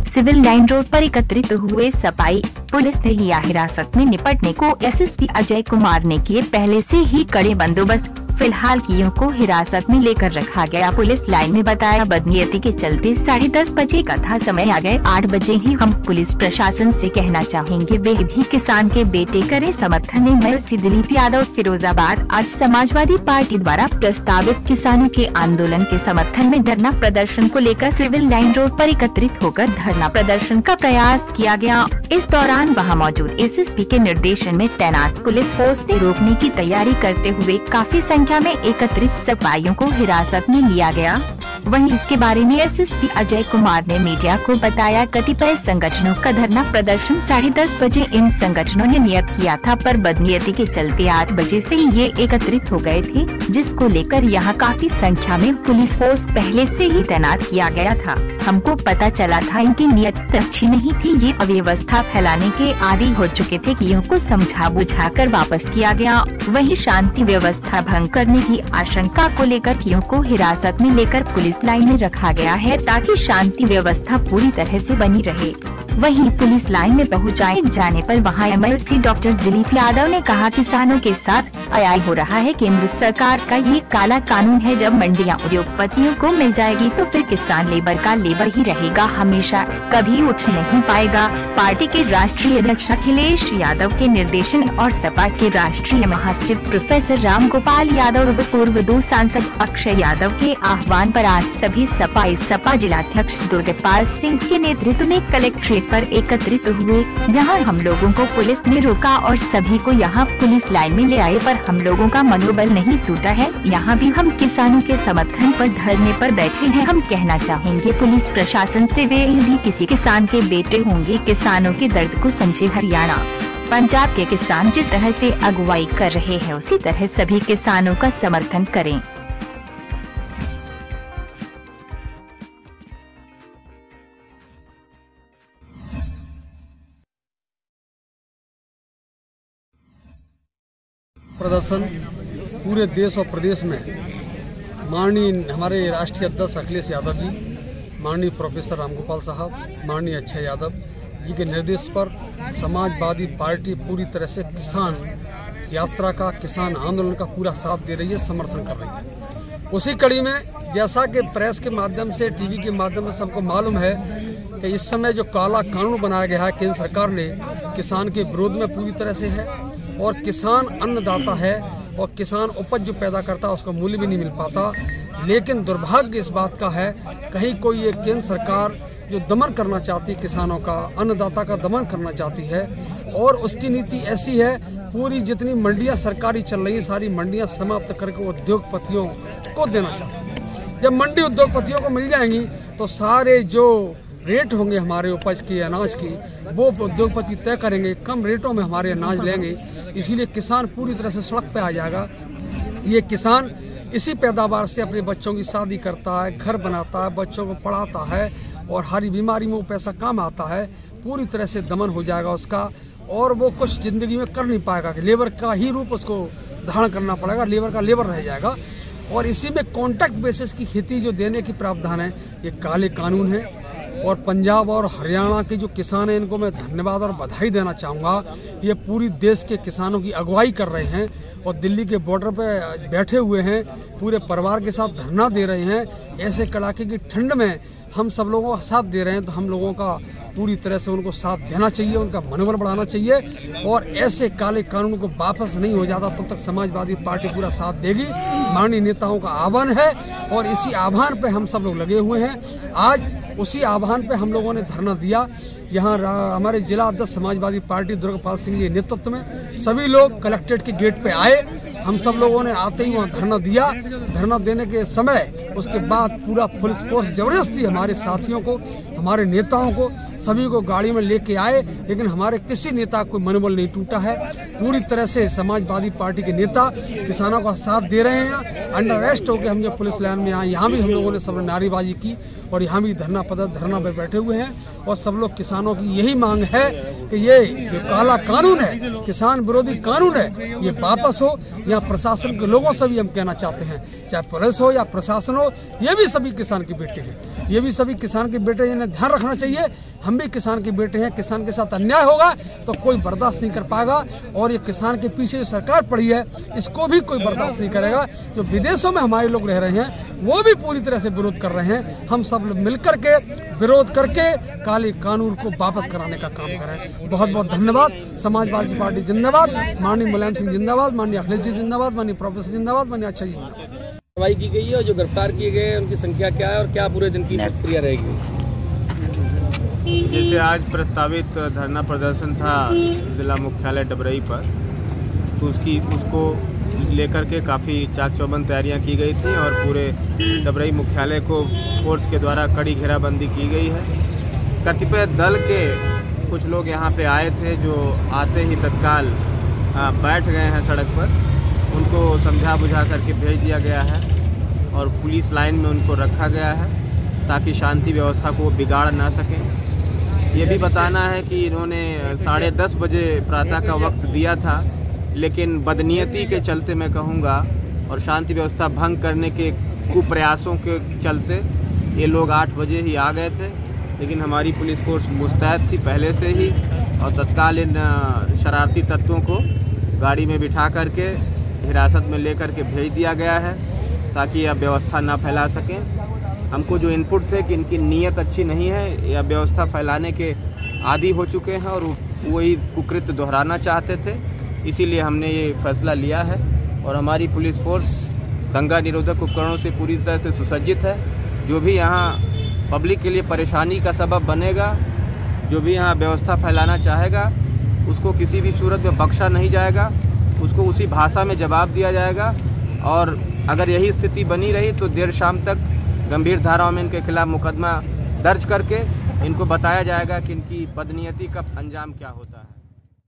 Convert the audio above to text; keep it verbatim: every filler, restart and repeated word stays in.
Civil line road पर एकत्रित हुए सपाई पुलिस ने लिया हिरासत में। निपटने को एसएसपी अजय कुमार ने किए पहले से ही कड़े बंदोबस्त। फिलहाल कियों को हिरासत में लेकर रखा गया। पुलिस लाइन में बताया बदनीयती के चलते साढ़े दस बजे का था समय, आ गए आठ बजे ही। हम पुलिस प्रशासन से कहना चाहेंगे वे भी किसान के बेटे करे समर्थन। एमएलसी दिलीप यादव, फिरोजाबाद। आज समाजवादी पार्टी द्वारा प्रस्तावित किसानों के आंदोलन के समर्थन में धरना प्रदर्शन को लेकर सिविल लाइन रोड पर एकत्रित होकर धरना प्रदर्शन का प्रयास किया गया। इस दौरान वहां मौजूद एसएसपी के निर्देशन में तैनात पुलिस फोर्स ने रोकने की तैयारी करते हुए काफी संख्या में एकत्रित सपाइयों को हिरासत में लिया गया। वहीं इसके बारे में एसएसपी अजय कुमार ने मीडिया को बताया, कतिपय संगठनों का धरना प्रदर्शन साढ़े दस बजे इन संगठनों ने नियत किया था, पर बदनीयती के चलते आठ बजे से ये एकत्रित हो गए थे, जिसको लेकर यहाँ काफी संख्या में पुलिस फोर्स पहले से ही तैनात किया गया था। हमको पता चला था इनकी नियत अच्छी नहीं थी, ये अव्यवस्था फैलाने के आदी हो चुके थे। कियों को समझा बुझा कर वापस किया गया। वहीं शांति व्यवस्था भंग करने की आशंका को लेकर कियों को हिरासत में लेकर पुलिस लाइन में रखा गया है, ताकि शांति व्यवस्था पूरी तरह से बनी रहे। वहीं पुलिस लाइन में पहुंचाए जाने पर वहां एमएलसी डॉक्टर दिलीप यादव ने कहा, किसानों के साथ अन्याय हो रहा है। केंद्र सरकार का ये काला कानून है, जब मंडियां उद्योगपतियों को मिल जाएगी तो फिर किसान लेबर का लेबर ही रहेगा, हमेशा कभी उठ नहीं पाएगा। पार्टी के राष्ट्रीय अध्यक्ष अखिलेश यादव के निर्देशन और सपा के राष्ट्रीय महासचिव प्रोफेसर राम गोपाल यादव व पूर्व दो सांसद अक्षय यादव के आह्वान पर आज सभी सपा सपा जिलाध्यक्ष दुर्गपाल सिंह के नेतृत्व में कलेक्ट्रेट पर एकत्रित हुए, जहां हम लोगों को पुलिस ने रोका और सभी को यहां पुलिस लाइन में ले आए, पर हम लोगों का मनोबल नहीं टूटा है। यहां भी हम किसानों के समर्थन पर धरने पर बैठे हैं। हम कहना चाहेंगे पुलिस प्रशासन से, वे भी किसी किसान के बेटे होंगे, किसानों के दर्द को समझे। हरियाणा पंजाब के किसान जिस तरह से अगुवाई कर रहे हैं, उसी तरह सभी किसानों का समर्थन करें। प्रदर्शन पूरे देश और प्रदेश में माननीय हमारे राष्ट्रीय अध्यक्ष अखिलेश यादव जी, माननीय प्रोफेसर रामगोपाल साहब, माननीय अक्षय यादव जी के निर्देश पर समाजवादी पार्टी पूरी तरह से किसान यात्रा का, किसान आंदोलन का पूरा साथ दे रही है, समर्थन कर रही है। उसी कड़ी में जैसा कि प्रेस के माध्यम से, टीवी के माध्यम से सबको मालूम है कि इस समय जो काला कानून बनाया गया है केंद्र सरकार ने, किसान के विरोध में पूरी तरह से है। और किसान अन्नदाता है और किसान उपज जो पैदा करता है उसका मूल्य भी नहीं मिल पाता। लेकिन दुर्भाग्य इस बात का है, कहीं कोई ये केंद्र सरकार जो दमन करना चाहती है, किसानों का, अन्नदाता का दमन करना चाहती है, और उसकी नीति ऐसी है, पूरी जितनी मंडियां सरकारी चल रही हैं सारी मंडियां समाप्त करके उद्योगपतियों को देना चाहती है। जब मंडी उद्योगपतियों को मिल जाएंगी तो सारे जो रेट होंगे हमारे उपज की, अनाज की, वो उद्योगपति तय करेंगे, कम रेटों में हमारे अनाज लेंगे। इसीलिए किसान पूरी तरह से सड़क पे आ जाएगा। ये किसान इसी पैदावार से अपने बच्चों की शादी करता है, घर बनाता है, बच्चों को पढ़ाता है, और हरी बीमारी में वो पैसा काम आता है। पूरी तरह से दमन हो जाएगा उसका, और वो कुछ ज़िंदगी में कर नहीं पाएगा कि लेबर का ही रूप उसको धारण करना पड़ेगा, लेबर का लेबर रह जाएगा। और इसी में कॉन्ट्रैक्ट बेसिस की खेती जो देने की प्रावधान है, ये काले कानून है। और पंजाब और हरियाणा के जो किसान हैं, इनको मैं धन्यवाद और बधाई देना चाहूँगा। ये पूरी देश के किसानों की अगुवाई कर रहे हैं और दिल्ली के बॉर्डर पे बैठे हुए हैं, पूरे परिवार के साथ धरना दे रहे हैं। ऐसे कड़ाके की ठंड में हम सब लोगों का साथ दे रहे हैं, तो हम लोगों का पूरी तरह से उनको साथ देना चाहिए, उनका मनोबल बढ़ाना चाहिए। और ऐसे काले कानून को वापस नहीं हो जाता तब तक समाजवादी पार्टी पूरा साथ देगी। माननीय नेताओं का आह्वान है और इसी आह्वान पे हम सब लोग लगे हुए हैं। आज उसी आह्वान पे हम लोगों ने धरना दिया। यहाँ हमारे जिला अध्यक्ष समाजवादी पार्टी दुर्गपाल सिंह के नेतृत्व में सभी लोग कलेक्ट्रेट के गेट पे आए। हम सब लोगों ने आते ही वहाँ धरना दिया। धरना देने के समय उसके बाद पूरा पुलिस फोर्स जबरदस्ती हमारे साथियों को, हमारे नेताओं को, सभी को गाड़ी में लेके आए, लेकिन हमारे किसी नेता को मनोबल नहीं टूटा है। पूरी तरह से समाजवादी पार्टी के नेता किसानों का साथ दे रहे हैं। अंडर अरेस्ट होकर हम जब पुलिस लाइन में आए, यहाँ भी हम लोगों ने सब नारेबाजी की और यहाँ भी धरना पद धरना पे बैठे हुए हैं। और सब लोग किसानों की यही मांग है कि ये जो काला कानून है, किसान विरोधी कानून है, ये वापस हो। यहाँ प्रशासन के लोगों से भी हम कहना चाहते हैं, चाहे पुलिस हो या प्रशासन हो, ये भी सभी किसान के बेटे हैं, ये भी सभी किसान के बेटे हैं, इन्हें ध्यान रखना चाहिए। हम भी किसान के बेटे हैं, किसान के साथ अन्याय होगा तो कोई बर्दाश्त नहीं कर पाएगा, और ये किसान के पीछे जो सरकार पड़ी है इसको भी कोई बर्दाश्त नहीं करेगा। जो विदेशों में हमारे लोग रह रहे हैं वो भी पूरी तरह से विरोध कर रहे हैं। हम सब मिलकर के विरोध करके काले कानून को वापस कराने का काम करें। बहुत बहुत धन्यवाद। समाजवादी पार्टी जिंदाबाद, माननीय मुलायम सिंह जिंदाबाद, माननीय अखिलेश जी जिंदाबाद, माननीय प्रोफेसर जिंदाबाद, माननीय अच्छा जी जिंदाबाद। कार्रवाई की गई है और जो गिरफ्तार किए गए उनकी संख्या क्या है और क्या पूरे दिन की प्रक्रिया रहेगी? जैसे आज प्रस्तावित धरना प्रदर्शन था जिला मुख्यालय डबरई पर, तो उसकी उसको लेकर के काफ़ी चाक चौबंद तैयारियां की गई थी और पूरे डबरई मुख्यालय को फोर्स के द्वारा कड़ी घेराबंदी की गई है। कतिपय दल के कुछ लोग यहाँ पे आए थे जो आते ही तत्काल बैठ गए हैं सड़क पर, उनको समझा बुझा करके भेज दिया गया है और पुलिस लाइन में उनको रखा गया है ताकि शांति व्यवस्था को बिगाड़ ना सकें। ये भी बताना है कि इन्होंने साढ़े दस बजे प्रातः का वक्त दिया था, लेकिन बदनीयती के चलते मैं कहूँगा और शांति व्यवस्था भंग करने के कुप्रयासों के चलते ये लोग आठ बजे ही आ गए थे। लेकिन हमारी पुलिस फोर्स मुस्तैद थी पहले से ही और तत्काल इन शरारती तत्वों को गाड़ी में बिठा करके हिरासत में लेकर के भेज दिया गया है ताकि यह व्यवस्था ना फैला सकें। हमको जो इनपुट थे कि इनकी नीयत अच्छी नहीं है, यह व्यवस्था फैलाने के आदी हो चुके हैं और वही कुकृत्य दोहराना चाहते थे, इसीलिए हमने ये फैसला लिया है। और हमारी पुलिस फोर्स दंगा निरोधक उपकरणों से पूरी तरह से सुसज्जित है। जो भी यहाँ पब्लिक के लिए परेशानी का सबब बनेगा, जो भी यहाँ व्यवस्था फैलाना चाहेगा, उसको किसी भी सूरत में बख्शा नहीं जाएगा, उसको उसी भाषा में जवाब दिया जाएगा। और अगर यही स्थिति बनी रही तो देर शाम तक गंभीर धाराओं में इनके खिलाफ मुकदमा दर्ज करके इनको बताया जाएगा कि इनकी बदनीयती का अंजाम क्या होता है।